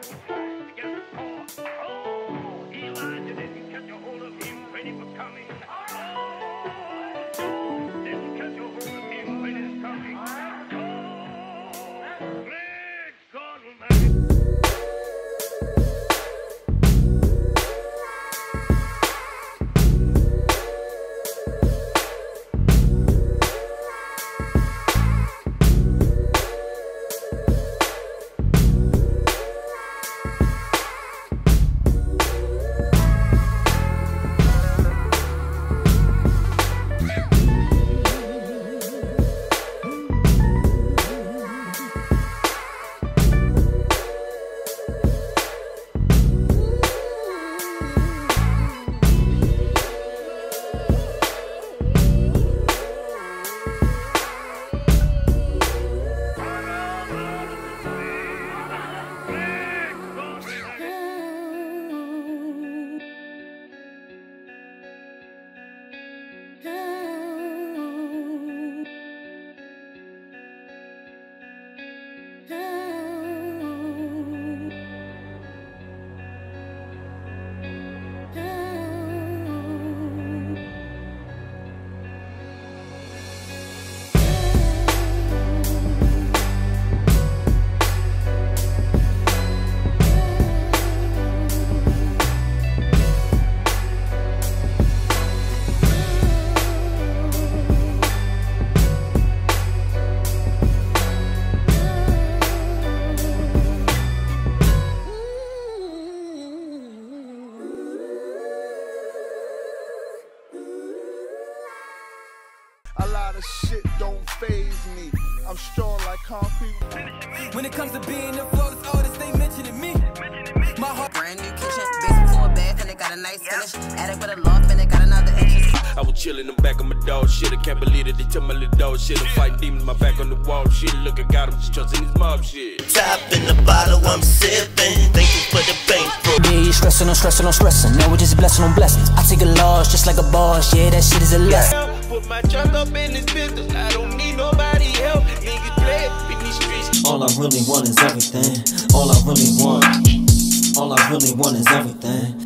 A lot of shit don't faze me. I'm strong like concrete. When it comes to being a flawless artist, they mentioning me. My heart. Brand new kitchen, basement to a bath, and it got a nice finish. Attic with a loft, and it got another entrance. I was chillin' in the back of my dog shit. I can't believe it. They tell my little dog shit. I'm fighting demons, my back on the wall shit. Look, I got him just trusting his mob shit. Top in the bottle, I'm sipping. Thank you for the bankroll. Yeah, you stressing, I'm stressing, I'm stressing. Now we're just blessing on blessings. I take a loss just like a boss. Yeah, that shit is a lesson. Put my trunk up in this business. I don't need nobody help. Niggas play in these streets. All I really want is everything. All I really want. All I really want is everything.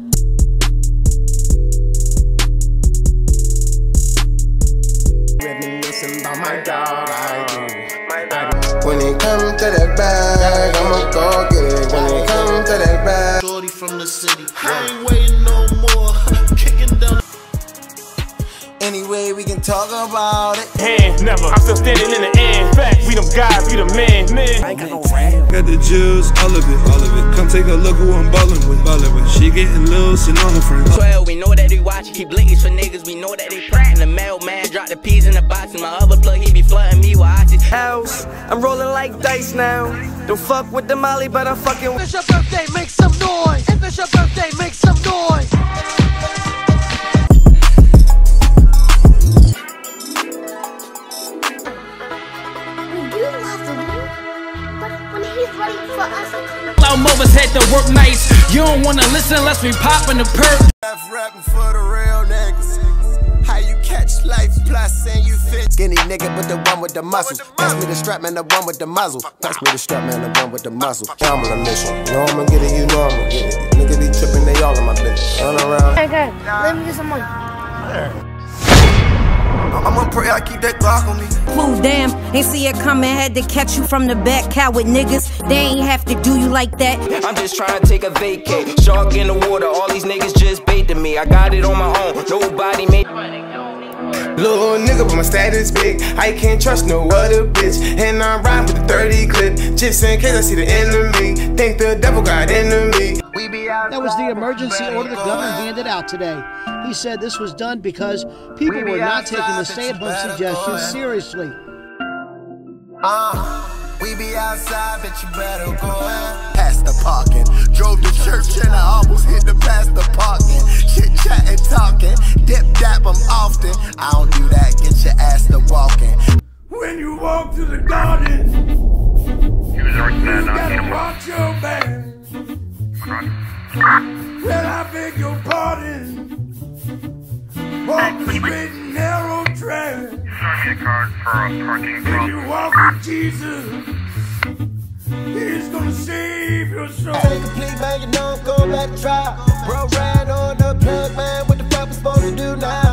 Reminiscing about my dog, I do. When it comes to that bag, I'ma go get it. When it comes to that bag, Shorty from the city, I ain't waiting no more. Kicking down. anyway, we can talk about it. Hand, never. I'm still standing in the end. Fact, we them guys, we the men. I ain't got no rap. Got the juice, all of it, all of it. Come take a look who I'm ballin' with, She getting loose and all her friends. 12, we know that they watch. Keep lickies for niggas, we know that they prattin'. The mailman drop the peas in the box, and my other plug, he be flooding me with oxys. House, I'm rolling like dice now. Don't fuck with the molly, but I'm fucking with. If it's your birthday, make some noise. If it's your birthday, make some noise. I'm overhead to work nights. You don't wanna listen unless we poppin' the perk. Rapping for the real niggas. How you catch life plus and you fit. Skinny nigga, but the one with the muscle. Pass me the strap, man, the one with the muzzle. Pass me the strap, man, the one with the muzzle. I'm on a mission. You know I'ma get it, you know I'ma get it. Niggas be tripping, they all in my business. Turn around. Hey, good. Let me get some money. I'ma pray I keep that Glock on me. Move, damn, ain't see it coming, had to catch you from the back. Coward niggas, they ain't have to do you like that. I'm just trying to take a vacate. Shark in the water, all these niggas just baiting me. I got it on my own, nobody made. Little nigga, but my status big. I can't trust no other bitch. And I'm riding with the 30 clip, just in case I see the enemy. Think the devil got enemy. That was the emergency order the governor handed out today. He said this was done because people were not taking the stay-at-home suggestions seriously. We be outside, but you better go in. Past the parking, drove to church and I almost hit the past the parking. Chit chatting, talking, dip dap, I'm often. I don't do that, get your ass to walking. When you walk to the garden, you gotta watch your back. Well, I beg your pardon. Walk the straight and narrow track. Card for a parking when you walk with Jesus, He's gonna save your soul. Take a plea, man, you know I'm going back to trial. Bro ran on the plug, man, what the fuck we supposed to do now?